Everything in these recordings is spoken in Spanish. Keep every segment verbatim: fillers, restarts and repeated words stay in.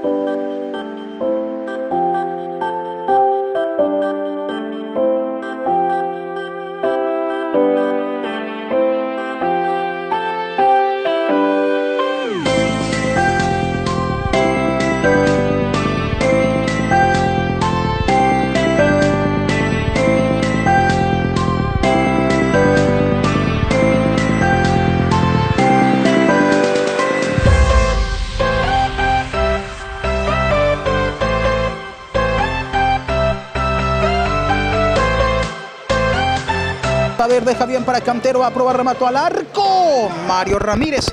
A ver, deja bien para Cantero, va a probar, remató al arco. Mario Ramírez.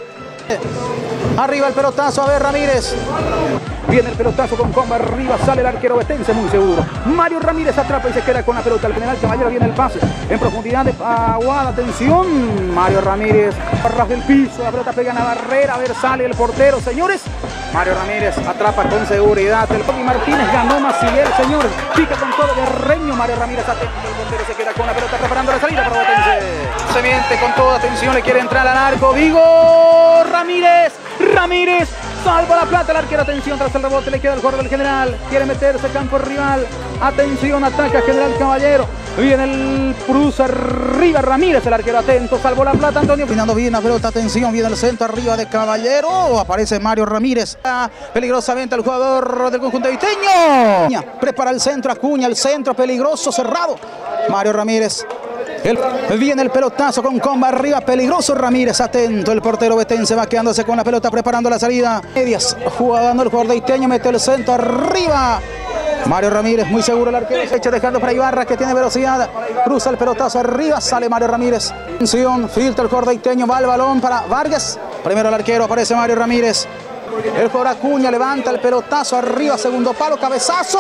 Arriba el pelotazo, a ver Ramírez. Viene el pelotazo con comba, arriba sale el arquero betense, muy seguro. Mario Ramírez atrapa y se queda con la pelota. El general Caballero viene el pase en profundidad de Aguada, atención. Mario Ramírez, ras del piso, la pelota pega en la barrera, a ver, sale el portero, señores. Mario Ramírez atrapa con seguridad. El Bobby Martínez ganó Maciel, señores. Pica con todo guerreño. Mario Ramírez atento. El portero se queda con la pelota preparando la salida para Betense. Se miente con toda atención, le quiere entrar al arco. Vigo Ramírez. Ramírez. Salva la plata el arquero. Atención, tras el rebote le queda el jugador del general. Quiere meterse campo rival. Atención, ataca General Caballero. Viene el cruce arriba Ramírez, el arquero atento. Salvó la plata Antonio. Finando bien la pelota. Atención, viene el centro arriba de Caballero. Aparece Mario Ramírez. Peligrosamente el jugador del conjunto viteño. Prepara el centro Acuña. El centro peligroso cerrado. Mario Ramírez. El, viene el pelotazo con comba arriba, peligroso Ramírez, atento, el portero betense va quedándose con la pelota, preparando la salida. Medias, jugando el jugador de Iteño, mete el centro arriba. Mario Ramírez, muy seguro el arquero, se echa dejando para Ibarra que tiene velocidad, cruza el pelotazo arriba, sale Mario Ramírez. Atención, filtra el jugador de Iteño, va el balón para Vargas. Primero el arquero, aparece Mario Ramírez. El jugador Acuña levanta el pelotazo arriba, segundo palo, cabezazo.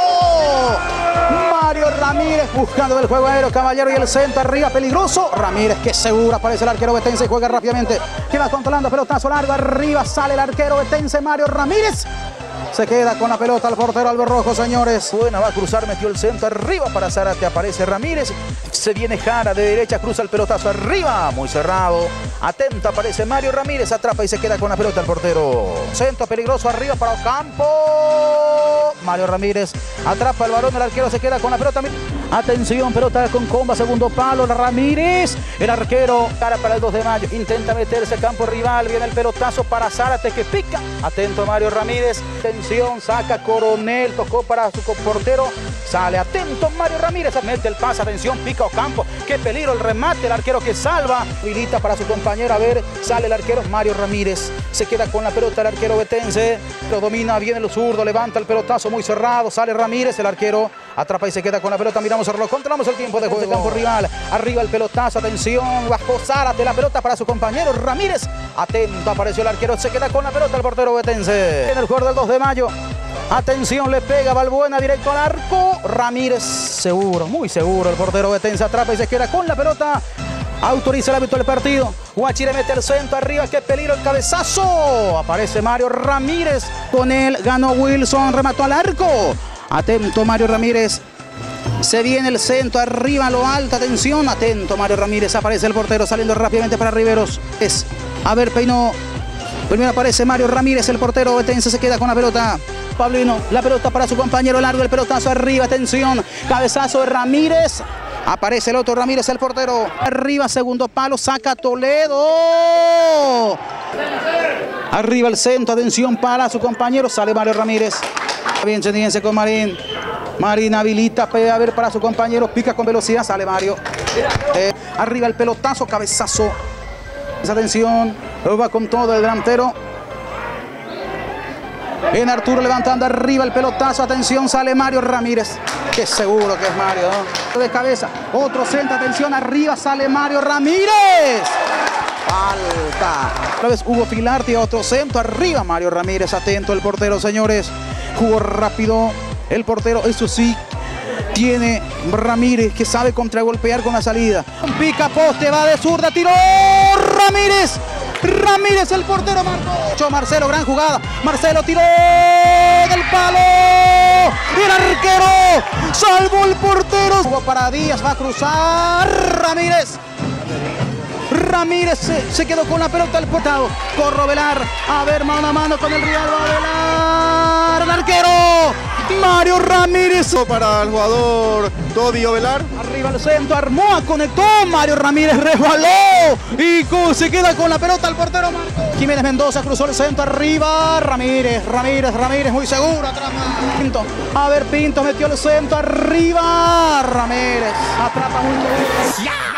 Mario Ramírez buscando el juego aéreo, Caballero y el centro arriba, peligroso. Ramírez que seguro, aparece el arquero betense y juega rápidamente. Queda controlando, pelotazo largo, arriba sale el arquero betense, Mario Ramírez. Se queda con la pelota el portero Alberrojo, señores. Buena, va a cruzar, metió el centro arriba para Zárate, aparece Ramírez. Se viene Jara de derecha, cruza el pelotazo arriba, muy cerrado. Atento, aparece Mario Ramírez, atrapa y se queda con la pelota el portero. Centro peligroso arriba para Ocampo. Mario Ramírez atrapa el balón, el arquero se queda con la pelota. Atención, pelota con comba, segundo palo, Ramírez. El arquero, cara para el dos de mayo, intenta meterse campo rival. Viene el pelotazo para Zárate que pica. Atento Mario Ramírez. Atención, saca Coronel, tocó para su portero. Sale atento Mario Ramírez, mete el pase, atención, pica Ocampo. Qué peligro el remate, el arquero que salva. Habilita para su compañero, a ver, sale el arquero Mario Ramírez. Se queda con la pelota el arquero betense. Lo domina, viene el zurdo, levanta el pelotazo muy cerrado. Sale Ramírez, el arquero atrapa y se queda con la pelota. Miramos el reloj, controlamos el tiempo de juego de campo rival. Arriba el pelotazo, atención, bajó Zárate, la pelota para su compañero Ramírez. Atento, apareció el arquero, se queda con la pelota el portero betense. En el jugador del dos de mayo. Atención, le pega Balbuena directo al arco. Ramírez, seguro, muy seguro. El portero betense atrapa y se queda con la pelota. Autoriza el hábito del partido. Guachire mete el centro arriba. Qué peligro el cabezazo. Aparece Mario Ramírez. Con él ganó Wilson. Remató al arco. Atento Mario Ramírez. Se viene el centro arriba a lo alto. Atención. Atento Mario Ramírez. Aparece el portero saliendo rápidamente para Riveros. Es, a ver, peinó. Primero aparece Mario Ramírez. El portero betense se queda con la pelota. Pablino, la pelota para su compañero largo, el pelotazo arriba, atención, cabezazo de Ramírez, aparece el otro Ramírez, el portero, arriba, segundo palo, saca Toledo, arriba el centro, atención para su compañero, sale Mario Ramírez, bien, sentíense con Marín, Marín habilita, puede haber para su compañero, pica con velocidad, sale Mario, eh, arriba el pelotazo, cabezazo, atención, va con todo el delantero. En Arturo levantando arriba el pelotazo, atención, sale Mario Ramírez. Qué seguro que es Mario, ¿no? De cabeza, otro centro, atención, arriba sale Mario Ramírez. Falta. Otra vez Hugo Filarte, otro centro, arriba Mario Ramírez, atento el portero, señores. Jugó rápido el portero, eso sí, tiene Ramírez que sabe contragolpear con la salida. Pica poste, va de zurda, tiró Ramírez. Ramírez, el portero, marcó. Marcelo, gran jugada. Marcelo tiró del palo. El arquero salvó el portero. Jugó para Díaz, va a cruzar. Ramírez. Ramírez se, se quedó con la pelota del portado. Corro Velar. A ver, mano a mano con el rival. Va a Velar. para el arquero Mario Ramírez. Para el jugador Toby Ovelar. Arriba al centro, Armoa conectó, Mario Ramírez resbaló y se queda con la pelota el portero Marco. Jiménez Mendoza cruzó el centro, arriba Ramírez, Ramírez, Ramírez muy seguro, atrás Pinto. A ver, Pinto metió el centro, arriba Ramírez, atrapa muy seguro.